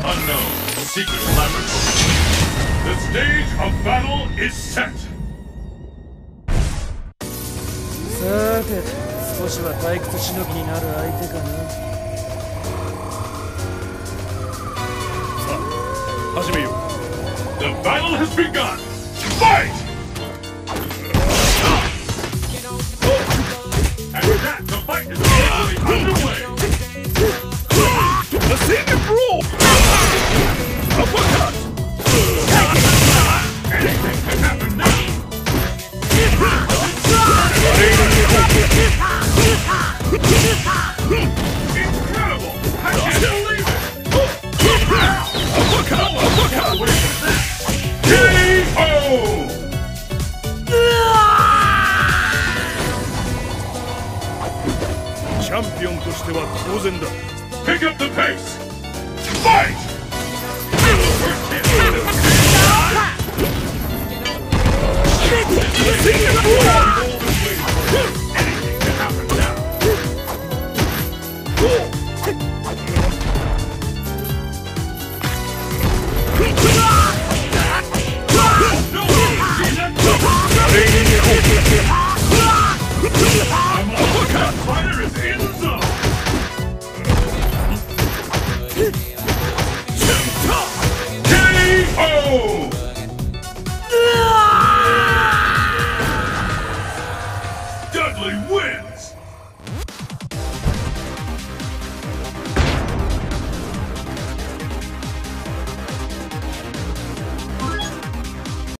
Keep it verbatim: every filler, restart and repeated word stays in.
unknown secret laboratory. The stage of battle is set. さて、少しは退屈しのぎになる相手かな。さあ、始めよう。 The battle has begun. Fight! And with that, the fight is officially underway. The Senior Brawl! Uppercut! Anything can happen now. Incredible! I can't believe it! Uppercut! Uppercut! K O! チャンピオンとしては当然だ。 Pick up the pace! Fight! The Senior Brawl!